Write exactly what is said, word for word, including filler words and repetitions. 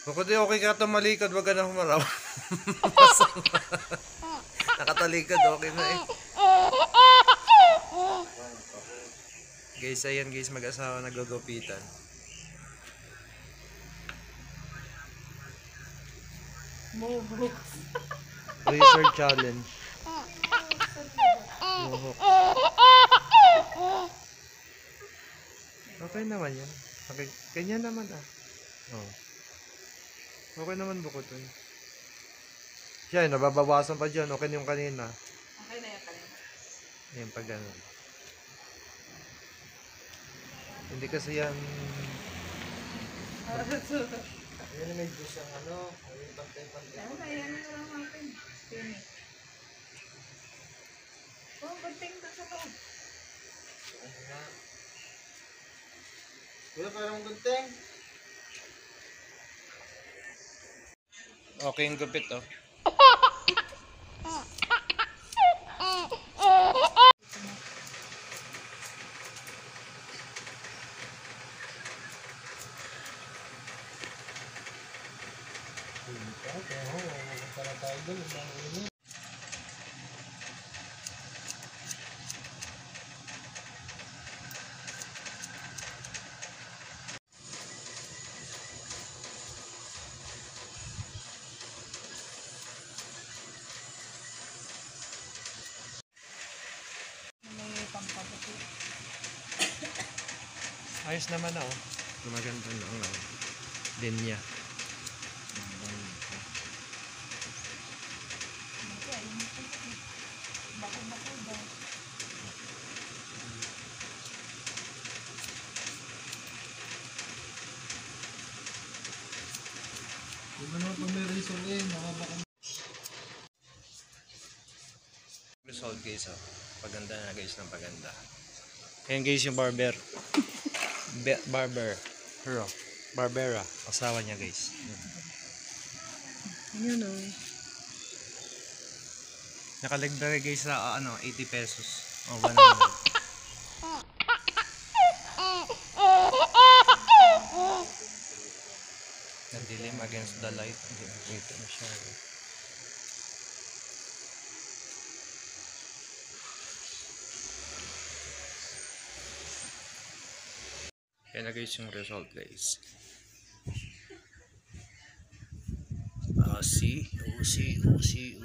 Kung di okay ka tumalikod, wag ka na humaraw. Nakatalikod, okay na eh. Guys, ayan guys, mag-asawa naggugupitan. Mohawk. Razor challenge. Mohawk. Okay naman yan. Okay, ganyan naman ah. Oh. Okay naman bukotoy. Siya, nababawasan pa dyan. Okay na yung kanina. Okay na yan kanina. Yan, pag gano'n. Hindi kasi yan... Yan may juice ang ano. Yung pantay-pantay. Yan na, yan na lang natin. Finish. Oh, gunting doon sa loob. Ano nga? Wala parang gunting. Okay yung gupit oh. May pampabuti. Ayos naman oh. Gumaganda na ang oh. Din niya. Bako-bako daw. Diba naman pag may razor eh, makabaka. Result guys oh. Paganda na guys ng paganda. Ayan guys yung barber. Be barber. Pero, Barbera. Asawa niya guys. Yun o. Nakalibre guys sa uh, ano, eighty pesos. O one hundred. Nadilim against the light. Ito na siya. Yan na guys yung result guys. Uh, see, oh, see, oh, see,